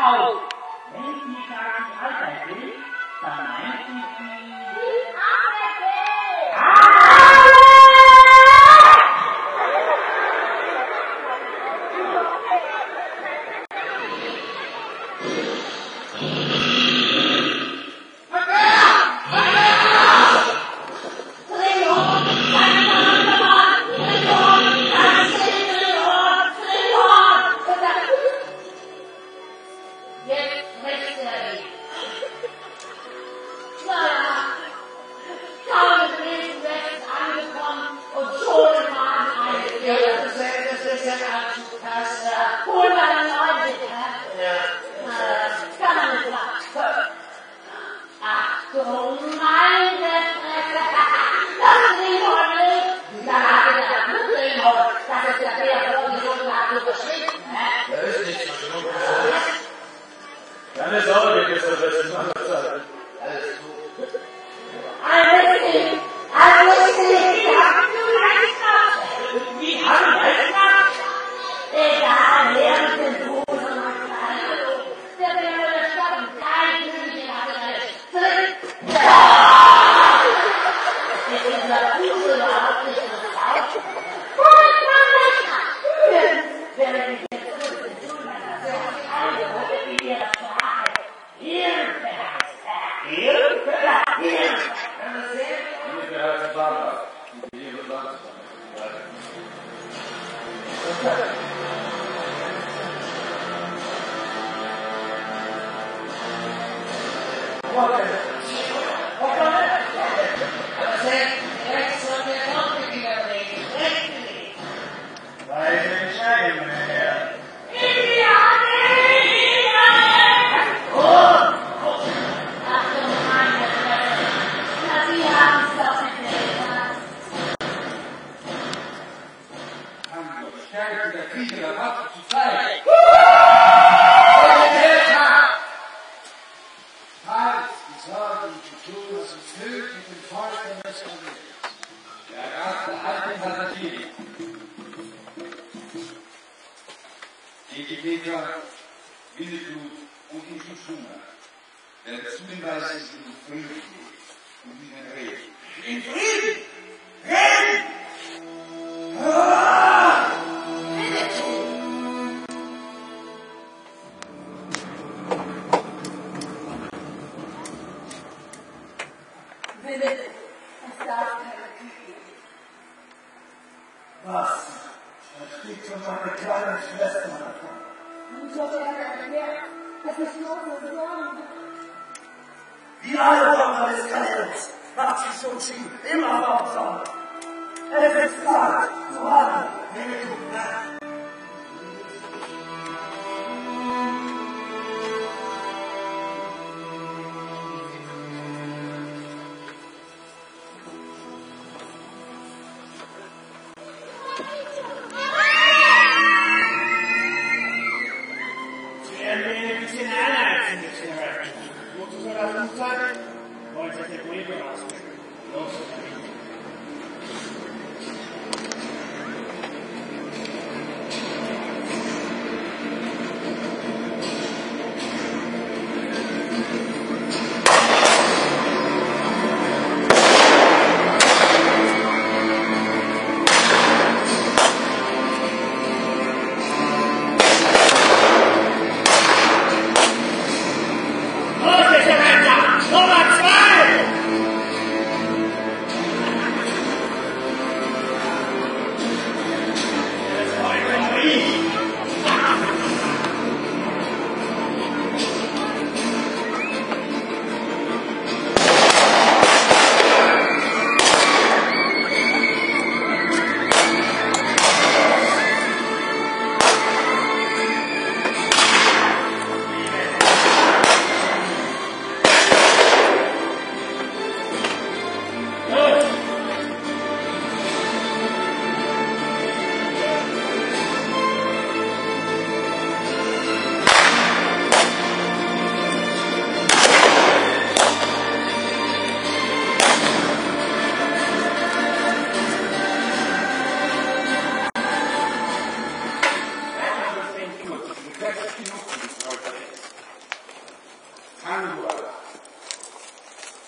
auf. Wenn ich nicht gar nicht Arbeit will, dann meint ich die Arbeit will. Keine Sorge, gibt es das letzte Mal. Alles gut. Wie haben wir es gemacht? Egal, wer sind du? Der wäre der Stadt, kein König hat alles. Das ist unser Fuß überhaupt nicht getraut. Wo ist man das? Wer mich jetzt gut in Schule hat, der hat keine wie ihre Sprache. Hilfe heißt er. Hilfe? Hilfe. Hilfe heißt Baba. Hilfe Baba.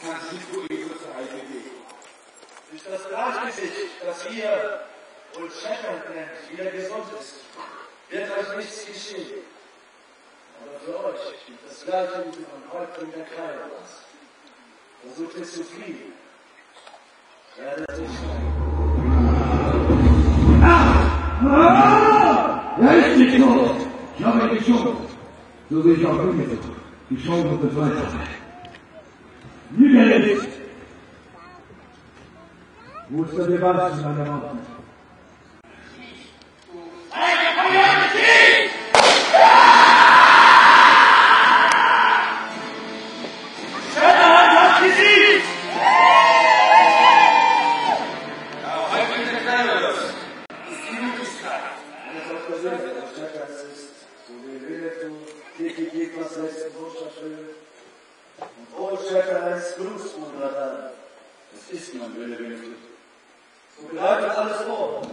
kannst nicht vor ihm zur Heide gehen. Ist das Gleichgesicht, das ihr wohl Shepherd nennt, wieder gesund ist, wird euch nichts geschehen. Aber für euch gibt das Gleiche wie von Häuptling der Kleidung aus. Versucht es zu fliehen. Werdet euch Ja, ist nicht so. Ich habe ihn geschoben. So wie ich auch umgezogen. Geschoben und befreit. Niederlegt. Wo ist der Beweis in meiner Hand? Es ist mein Wille, Winfried. So bereitet alles vor.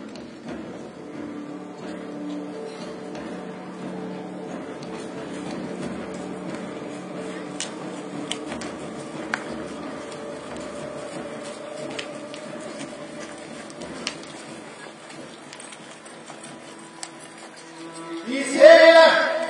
Die Seele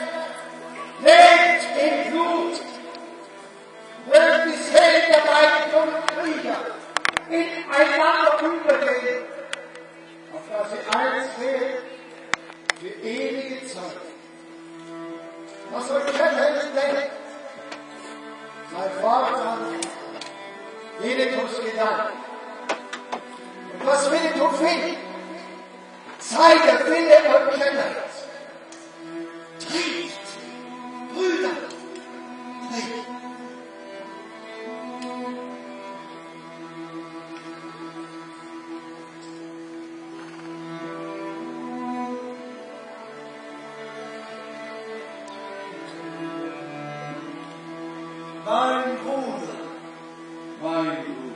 lebt im Blut, wird die Seele der beiden jungen Krieger ineinander übergehen, auf dass sie eins wird für ewige Zeit. Was euch Shepherd denkt, sei fortan Winnetous Gedanken. Und was Winnetou will, sei der Wille euch Shepherd. Triebt, Brüder, triebt. Mein Bruder, mein Bruder.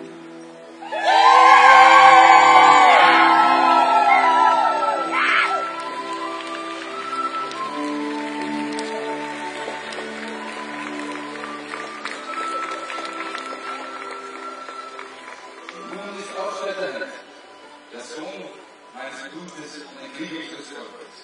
Nun ist auch Shepherd, der Sohn meines Blutes und ein kriegerisches Volkes.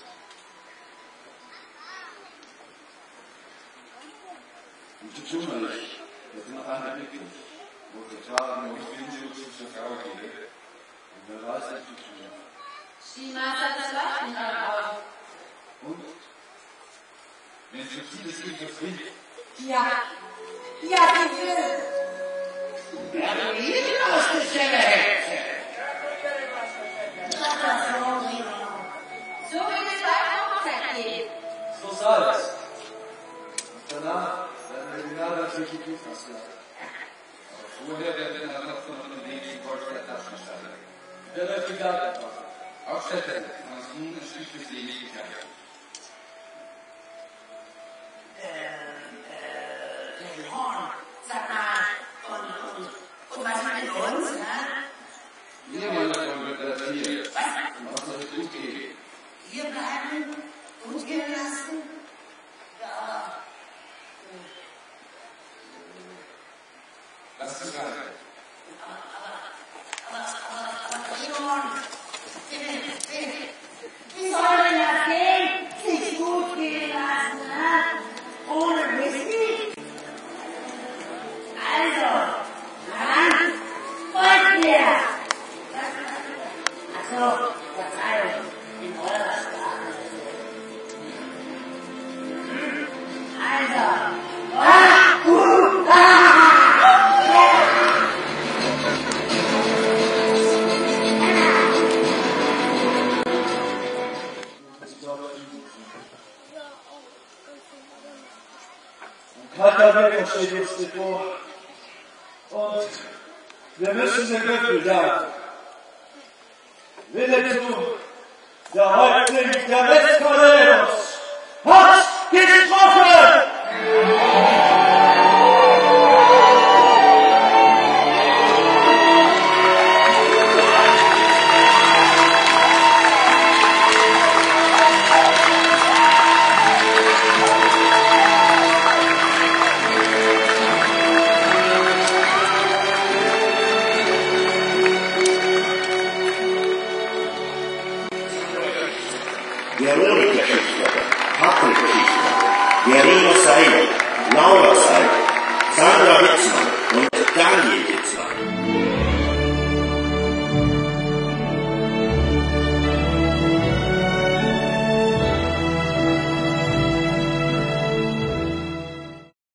Und zu kümmerlich, dass noch eine Blicke, wo getragen und Winselschutz zur Frau geht, und wer weiß nicht zu tun. Niemals hat das Leuchten in euren Augen. Und? Wenn sie dieses Kind befriedigt, Ja, sie will. Wer ihn aus der Stelle hält. So will es bei einer Hochzeit gehen. so soll es. Und danach werden wir die Nadelfläche gut auslassen. Aber vorher werden wir noch von dem Weg zum Volk der Taschenstelle. Wer läuft die Garten machen? Auch Städte, kann es nun ein Stück fürs Ewigkeit. Horn, sag mal, und was mit uns, ne? Niemand davon wird das hier. Was soll es gut gehen? Wir bleiben, uns gehen lassen. Ja. Lass es sein. Wie soll denn das gehen? Sich gut gehen lassen, ne? Ohne Whisky? Also, dann folgt mir! Achso, Verzeihung, in eurer Sprache. Also, Katerweg steht uns bevor. Und wir müssen den Gipfel jagen. Winnetou, der Häuptling der Westkorleros,